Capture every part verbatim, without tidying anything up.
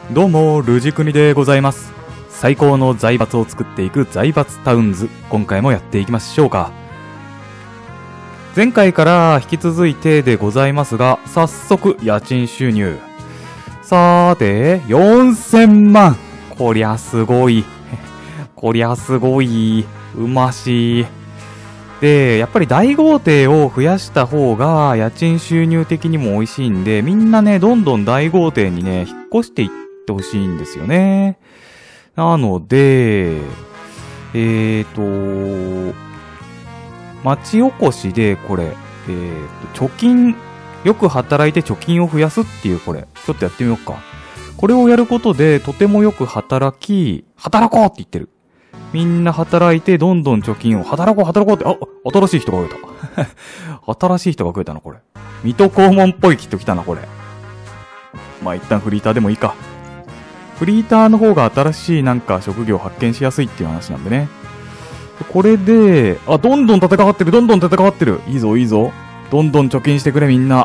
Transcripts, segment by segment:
どうも、ルジクニでございます。最高の財閥を作っていく財閥タウンズ、今回もやっていきましょうか。前回から引き続いてでございますが、早速家賃収入。さーて、よんせんまん。こりゃすごい。こりゃすごい。うましい。で、やっぱり大豪邸を増やした方が家賃収入的にも美味しいんで、みんなね、どんどん大豪邸にね、引っ越していってほしいんですよね。なので、えーと、町おこしでこれ、えーと、貯金、よく働いて貯金を増やすっていうこれ、ちょっとやってみようか。これをやることで、とてもよく働き、働こうって言ってる。みんな働いて、どんどん貯金を、働こう、働こうって、あ、新しい人が増えた。新しい人が増えたな、これ。水戸黄門っぽい人来たな、これ。まあ、一旦フリーターでもいいか。フリーターの方が新しいなんか職業を発見しやすいっていう話なんでね。これで、あ、どんどん戦ってる、どんどん戦ってる。いいぞ、いいぞ。どんどん貯金してくれ、みんな。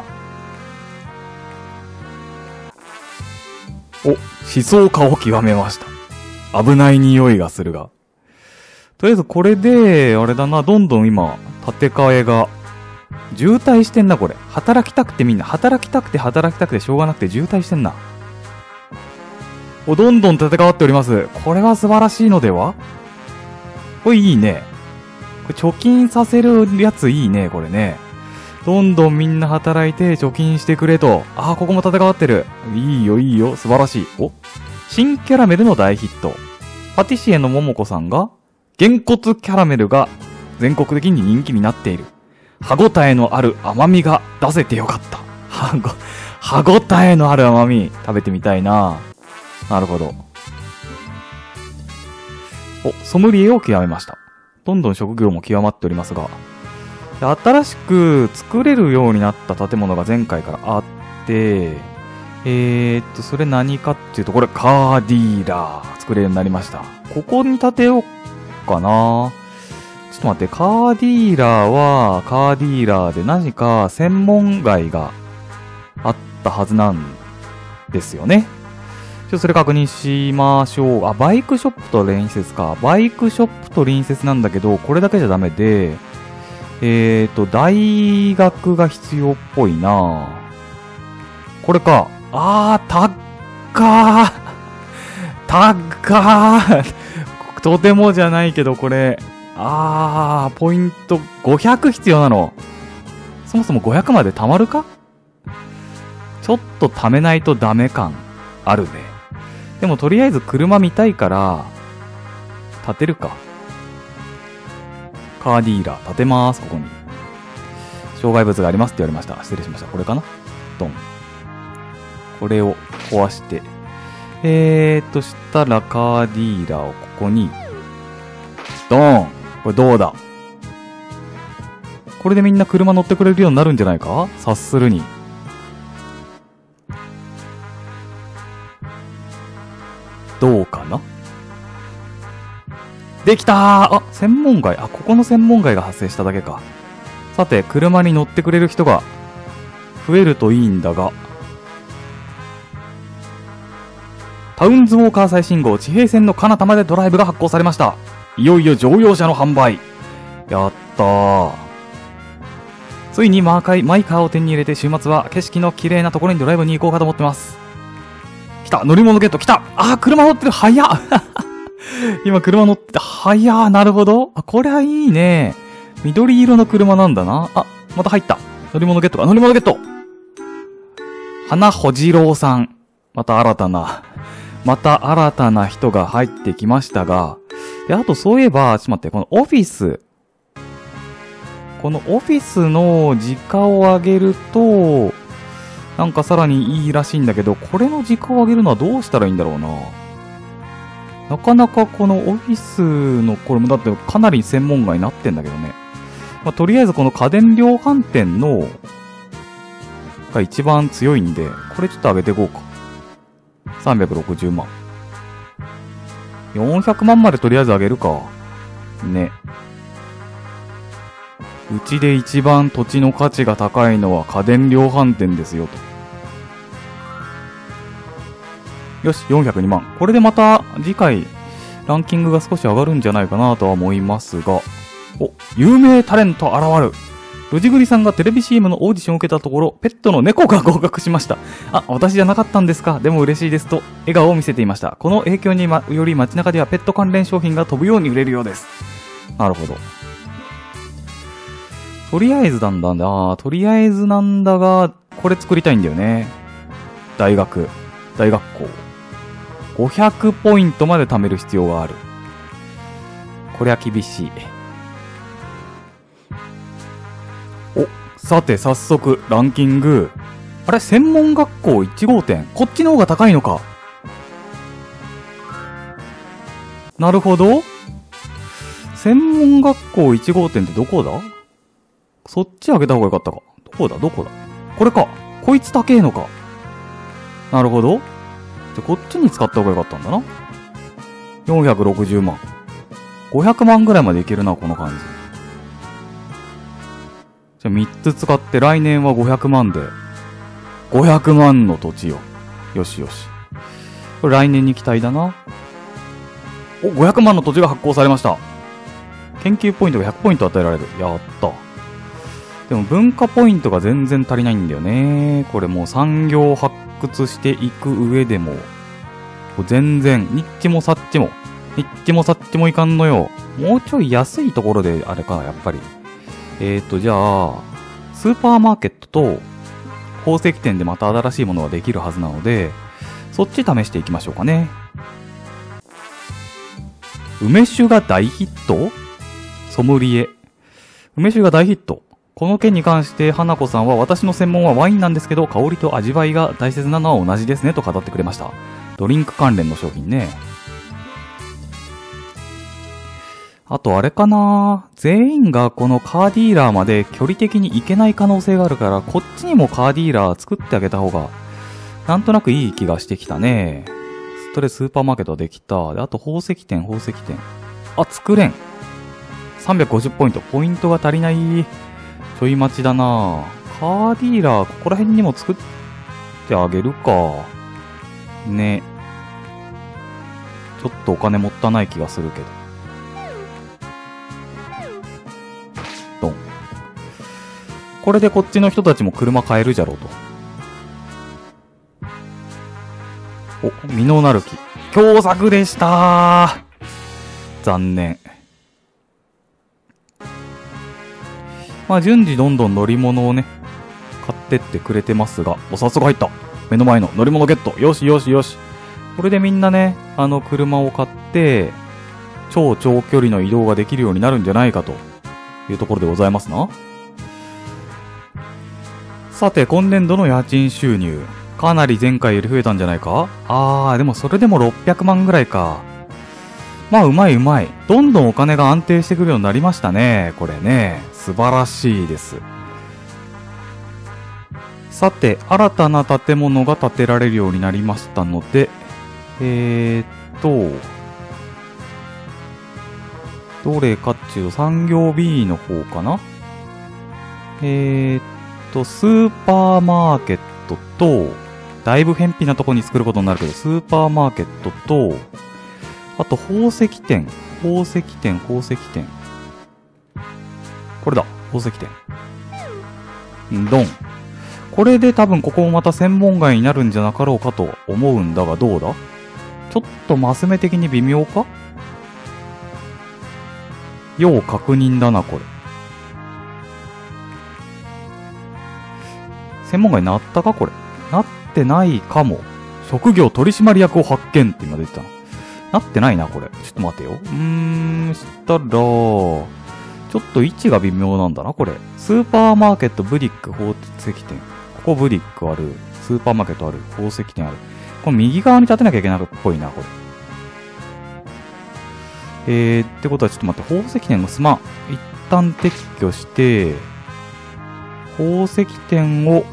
お、思想家を極めました。危ない匂いがするが。とりあえずこれで、あれだな、どんどん今、建て替えが、渋滞してんな、これ。働きたくてみんな、働きたくて働きたくてしょうがなくて渋滞してんな。お、どんどん建て替わっております。これは素晴らしいのでは？これいいね。これ貯金させるやついいね、これね。どんどんみんな働いて貯金してくれと。あー、ここも建て替わってる。いいよ、いいよ、素晴らしい。お、新キャラメルの大ヒット。パティシエのももこさんが、げんこつキャラメルが全国的に人気になっている。歯ごたえのある甘みが出せてよかった。歯ご、歯ごたえのある甘み、食べてみたいな。なるほど。お、ソムリエを極めました。どんどん職業も極まっておりますが、新しく作れるようになった建物が前回からあって、えーっと、それ何かっていうと、これカーディーラー作れるようになりました。ここに建てようかな。ちょっと待って、カーディーラーは、カーディーラーで何か専門街があったはずなんですよね。ちょっとそれ確認しましょう。あ、バイクショップと隣接か。バイクショップと隣接なんだけど、これだけじゃダメで、えーと、大学が必要っぽいな。これか。あー、たっかー。たっかー。とてもじゃないけど、これ。あー、ポイントごひゃく必要なの。そもそもごひゃくまで貯まるか？ちょっと貯めないとダメ感あるね。でもとりあえず車見たいから、建てるか。カーディーラー、建てまーす、ここに。障害物がありますって言われました。失礼しました。これかな？ドン。これを壊して。えーっとしたらカーディーラーをここに、ドーン。これどうだ？これでみんな車乗ってくれるようになるんじゃないか？察するに。どうかな？できたー！あ、専門街。あ、ここの専門街が発生しただけか。さて、車に乗ってくれる人が増えるといいんだが。タウンズウォーカー最新号地平線の彼方までドライブが発行されました。いよいよ乗用車の販売。やったー。ついにマーカイ、マイカーを手に入れて週末は景色の綺麗なところにドライブに行こうかと思ってます。来た！乗り物ゲット来た！あー、車乗ってる！早っ今車乗ってて、早っ！なるほど。あ、これはいいね。緑色の車なんだな。あ、また入った。乗り物ゲットか。乗り物ゲット！花ほじろうさん。また新たな、また新たな人が入ってきましたが、で、あとそういえば、ちょっと待って、このオフィス。このオフィスの時価を上げると、なんかさらにいいらしいんだけど、これの時価を上げるのはどうしたらいいんだろうな。なかなかこのオフィスの、これもだってかなり専門外になってんだけどね。まあ、とりあえずこの家電量販店の、が一番強いんで、これちょっと上げていこうか。さんびゃくろくじゅうまん。よんひゃくまんまでとりあえず上げるか。ね。うちで一番土地の価値が高いのは家電量販店ですよと。 よし、よんひゃくにまん。これでまた次回ランキングが少し上がるんじゃないかなとは思いますが。お、有名タレント現る。ロジグリさんがテレビ シーエム のオーディションを受けたところ、ペットの猫が合格しました。あ、私じゃなかったんですか。でも嬉しいですと、笑顔を見せていました。この影響に、ま、より街中ではペット関連商品が飛ぶように売れるようです。なるほど。とりあえずなんだな。とりあえずなんだが、これ作りたいんだよね。大学。大学校。ごひゃくポイントまで貯める必要がある。こりゃ厳しい。お、さて早速ランキング。あれ、専門学校いち号店。こっちの方が高いのか。なるほど。専門学校いち号店ってどこだ？そっち開けた方がよかったか。どこだどこだこれか。こいつ高えのか。なるほど。じゃ、こっちに使った方がよかったんだな。よんひゃくろくじゅうまん。ごひゃくまんぐらいまでいけるな、この感じ。じゃあみっつ使って来年はごひゃくまんで。ごひゃくまんの土地よ。よしよし。これ来年に期待だな。お、ごひゃくまんの土地が発行されました。研究ポイントがひゃくポイント与えられる。やった。でも文化ポイントが全然足りないんだよね。これもう産業を発掘していく上でも、全然、ニッチもサッチも、ニッチもサッチもいかんのよ。もうちょい安いところであれかな、やっぱり。えーと、じゃあ、スーパーマーケットと宝石店でまた新しいものができるはずなので、そっち試していきましょうかね。梅酒が大ヒット？ソムリエ。梅酒が大ヒット。この件に関して花子さんは、私の専門はワインなんですけど、香りと味わいが大切なのは同じですねと語ってくれました。ドリンク関連の商品ね。あとあれかな、全員がこのカーディーラーまで距離的に行けない可能性があるから、こっちにもカーディーラー作ってあげた方がなんとなくいい気がしてきたね。それスーパーマーケットはできた。で、あと宝石店、宝石店。あ、作れん。さんびゃくごじゅうポイント。ポイントが足りない。ちょい待ちだな。カーディーラー、ここら辺にも作ってあげるか。ね。ちょっとお金もったいない気がするけど。ドン。これでこっちの人たちも車買えるじゃろうと。お、実のなる木。凶作でしたー。残念。まあ順次どんどん乗り物をね、買ってってくれてますが、お、早速入った。目の前の乗り物ゲット。よしよしよし。これでみんなね、あの車を買って、超長距離の移動ができるようになるんじゃないかというところでございますな。さて、今年度の家賃収入。かなり前回より増えたんじゃないか？あー、でもそれでもろっぴゃくまんぐらいか。まあ、うまいうまい。どんどんお金が安定してくるようになりましたね。これね。素晴らしいです。さて、新たな建物が建てられるようになりましたので、えーっと、どれかっていうと産業 B の方かな？えーっと、スーパーマーケットと、だいぶ偏僻なとこに作ることになるけど、スーパーマーケットと、あと宝石店、宝石店、宝石店。これだ、宝石店。ドン。これで多分ここもまた専門街になるんじゃなかろうかと思うんだが、どうだ？ちょっとマス目的に微妙か？要確認だな、これ。専門街になったか、これ。なってないかも。職業取締役を発見って今出てたの。なってないな、これ。ちょっと待てよ。うーん、したら、ちょっと位置が微妙なんだな、これ。スーパーマーケット、ブリック、宝石店。ここブリックある。スーパーマーケットある。宝石店ある。この右側に立てなきゃいけないっぽいな、これ。えー、ってことはちょっと待って、宝石店のすまん。一旦撤去して、宝石店を、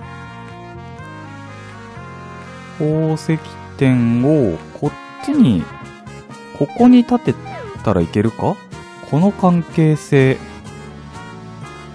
宝石店を、こっちに、ここに立てたらいけるか？この関係性、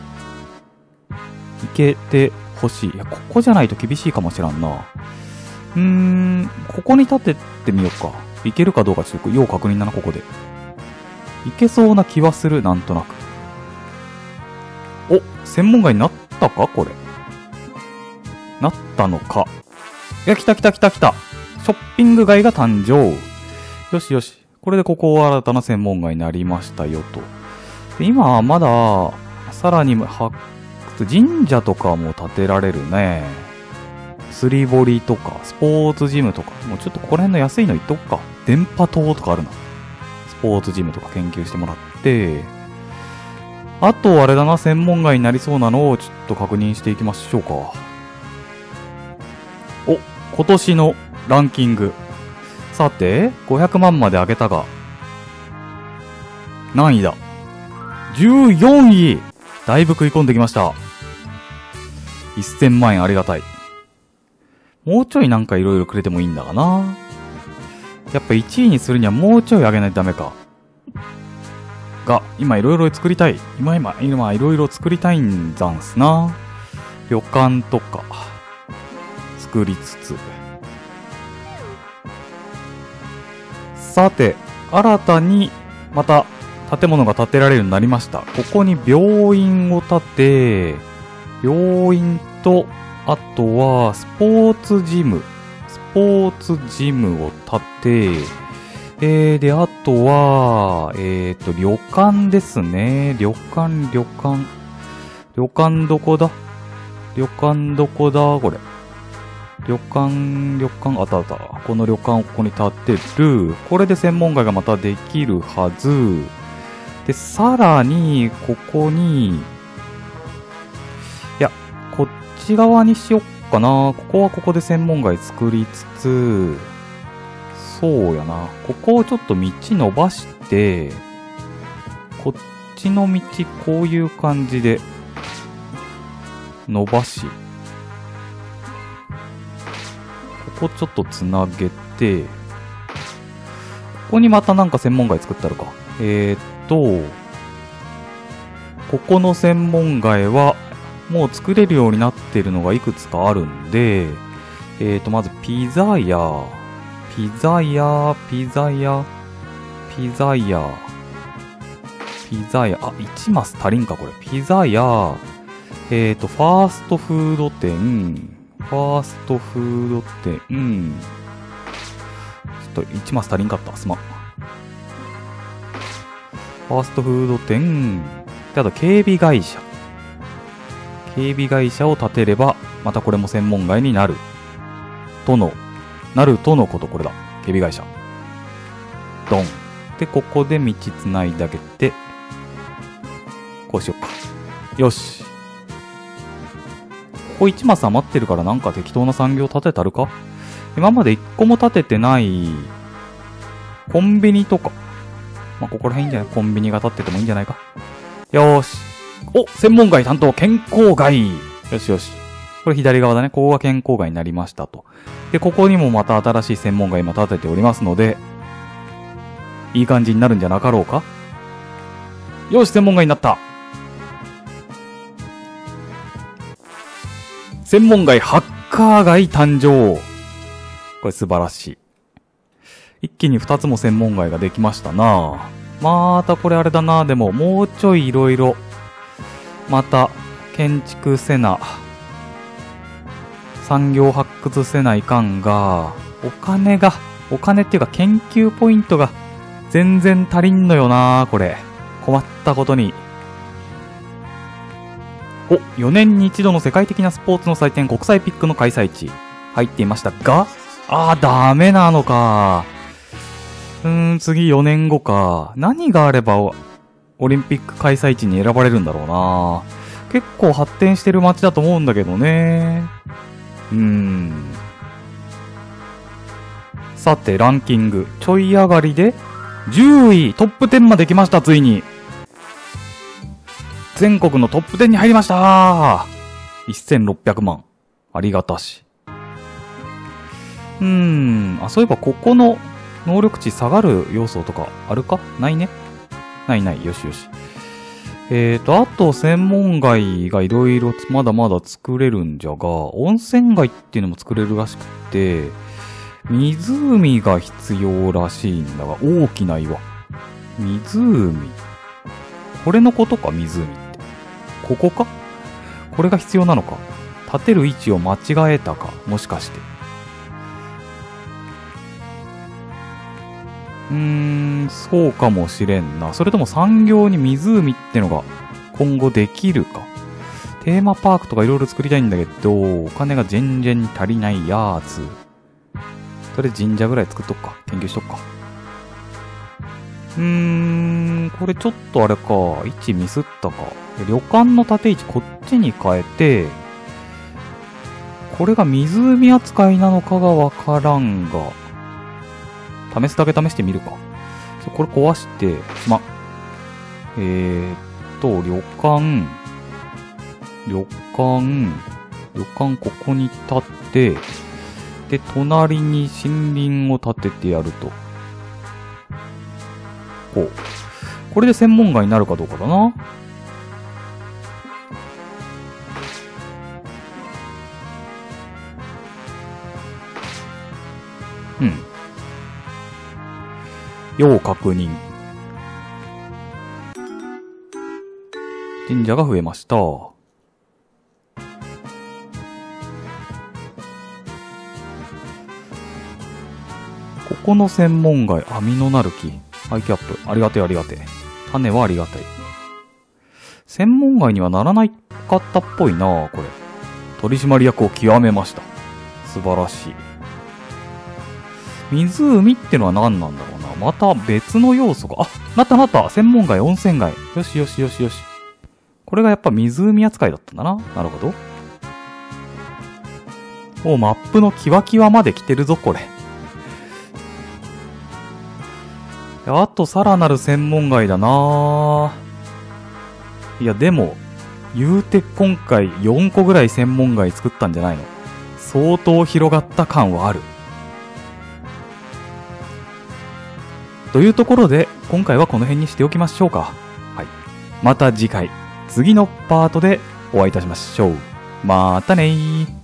いけてほしい。いや、ここじゃないと厳しいかもしらんな。 うーん、ここに立ててみようか。いけるかどうかちょっと要確認だな、ここで。いけそうな気はする、なんとなく。お、専門街になったかこれ。なったのか。いや、来た来た来た来た。ショッピング街が誕生。よしよし。これでここ新たな専門街になりましたよと。で今はまだ、さらに、は、神社とかも建てられるね。釣り堀とか、スポーツジムとか。もうちょっとここら辺の安いの言っとくか。電波塔とかあるな。スポーツジムとか研究してもらって。あと、あれだな、専門街になりそうなのをちょっと確認していきましょうか。お、今年のランキング。さて、ごひゃくまんまで上げたが、何位だ ?じゅうよんい。だいぶ食い込んできました。せんまん円ありがたい。もうちょいなんかいろいろくれてもいいんだがな。やっぱいちいにするにはもうちょい上げないとダメか。が、今いろいろ作りたい。今今、今いろいろ作りたいんざんすな。旅館とか、作りつつ。さて、新たにまた建物が建てられるようになりました。ここに病院を建て、病院と、あとはスポーツジム。スポーツジムを建て、えー、で、あとは、えーと、旅館ですね。旅館、旅館。旅館どこだ旅館どこだこれ。旅館、旅館、あったあった。この旅館をここに建てる。これで専門街がまたできるはず。で、さらに、ここに、いや、こっち側にしよっかな。ここはここで専門街作りつつ、そうやな。ここをちょっと道伸ばして、こっちの道、こういう感じで、伸ばし、ここちょっとつなげて、ここにまたなんか専門街作ってあるか。えーっと、ここの専門街は、もう作れるようになってるのがいくつかあるんで、えーっと、まずピザ屋、ピザ屋、ピザ屋、ピザ屋、ピザ屋、あ、いちマス足りんか、これ。ピザ屋、えーと、ファーストフード店、ファーストフード店、ちょっといちマス足りんかった、すまん。ファーストフード店、で、あと警備会社。警備会社を建てれば、またこれも専門街になる。との、なるとのこと、これだ。警備会社。ドン。で、ここで道つないであげて、こうしよっか。よし。ここいちマス余ってるからなんか適当な産業建てたるか？今までいっこも建ててない、コンビニとか。まあ、ここら辺いいんじゃない？コンビニが建っててもいいんじゃないか。よーし。お、専門街担当、健康街。よしよし。これ左側だね。ここが健康街になりましたと。で、ここにもまた新しい専門街今建てておりますので、いい感じになるんじゃなかろうか。よし、専門街になった。専門街ハッカー街誕生。これ素晴らしい。一気に二つも専門街ができましたな。またこれあれだな。でももうちょいいろいろ、また建築せな、産業発掘せないかんが、お金が、お金っていうか研究ポイントが全然足りんのよな、これ。困ったことに。お、よねんに一度の世界的なスポーツの祭典国際ピックの開催地。入っていましたが、あー、ダメなのか。うーん、次よねんごか。何があればオリンピック開催地に選ばれるんだろうな。結構発展してる街だと思うんだけどね。うーん。さて、ランキング。ちょい上がりで、じゅうい、トップじゅうまで来ました、ついに。全国のトップじゅうに入りましたせんろっぴゃくまん。ありがたし。うーん。あ、そういえばここの能力値下がる要素とかあるか？ないね。ないない。よしよし。 えーと、あと専門街がいろいろまだまだ作れるんじゃが、温泉街っていうのも作れるらしくて、湖が必要らしいんだが、大きな岩。湖。これのことか、湖って。ここか？これが必要なのか。立てる位置を間違えたか、もしかして。うーん、そうかもしれんな。それとも産業に湖ってのが今後できるか。テーマパークとかいろいろ作りたいんだけど、お金が全然足りないやつ。それ神社ぐらい作っとくか。研究しとくか。うーん、これちょっとあれか。位置ミスったか。旅館の建て位置こっちに変えて、これが湖扱いなのかがわからんが、試すだけ試してみるか。これ壊して、すまん。えーっと、旅館、旅館、旅館ここに立って、で、隣に森林を建ててやると。こう。これで専門街になるかどうかだな。うん。要確認。神社が増えました。ここの専門街、網のなる木。ハイキャップ。ありがてえありがてえ。種はありがたい。専門街にはならないかったっぽいなこれ。取締役を極めました。素晴らしい。湖ってのは何なんだろうな。また別の要素が。あ、なったなった。専門街、温泉街。よしよしよしよし。これがやっぱ湖扱いだったんだな。なるほど。お、マップのキワキワまで来てるぞ、これ。あとさらなる専門街だないや、でも、言うて今回よんこぐらい専門街作ったんじゃないの？相当広がった感はある。というところで、今回はこの辺にしておきましょうか。はい。また次回、次のパートでお会いいたしましょう。またねー。